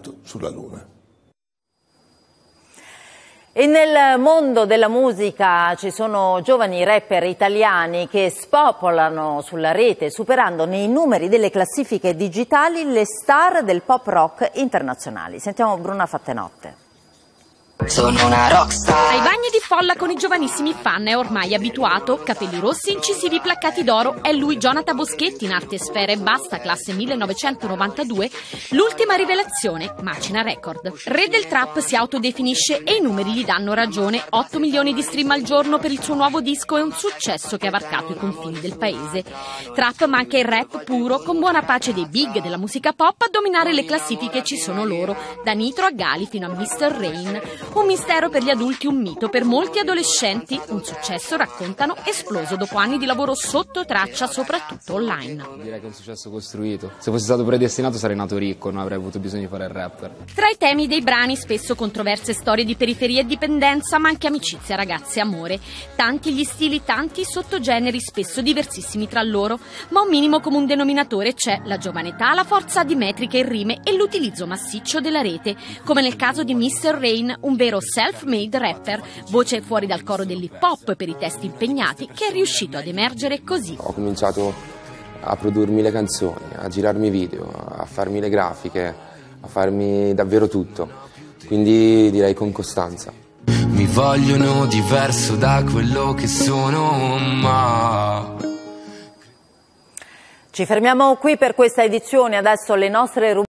nato sulla Luna. E nel mondo della musica ci sono giovani rapper italiani che spopolano sulla rete, superando nei numeri delle classifiche digitali le star del pop rock internazionali. Sentiamo Bruna Fattenotte. Sono una rockstar. Ai bagni di folla con i giovanissimi fan è ormai abituato, capelli rossi, incisivi placcati d'oro, è lui Jonathan Boschetti in arte Sfera e Basta, classe 1992, l'ultima rivelazione, Macina Record. Re del trap si autodefinisce e i numeri gli danno ragione, 8 milioni di stream al giorno per il suo nuovo disco è un successo che ha varcato i confini del paese. Trap ma anche il rap puro, con buona pace dei big della musica pop, a dominare le classifiche ci sono loro, da Nitro a Gali fino a Mr. Rain. Un mistero per gli adulti, un mito per molti adolescenti, un successo, raccontano, esploso dopo anni di lavoro sotto traccia, soprattutto online. Direi che è un successo costruito. Se fossi stato predestinato sarei nato ricco, non avrei avuto bisogno di fare il rapper. Tra i temi dei brani spesso controverse, storie di periferia e dipendenza, ma anche amicizia, ragazze, amore. Tanti gli stili, tanti i sottogeneri, spesso diversissimi tra loro, ma un minimo comune denominatore c'è: la giovane età, la forza di metriche e rime e l'utilizzo massiccio della rete, come nel caso di Mr. Rain, un vero self-made rapper, voce fuori dal coro dell'hip hop per i testi impegnati, che è riuscito ad emergere così. Ho cominciato a produrmi le canzoni, a girarmi video, a farmi le grafiche, a farmi davvero tutto, quindi direi con costanza. Mi vogliono diverso da quello che sono, ma... Ci fermiamo qui per questa edizione, adesso le nostre rubriche.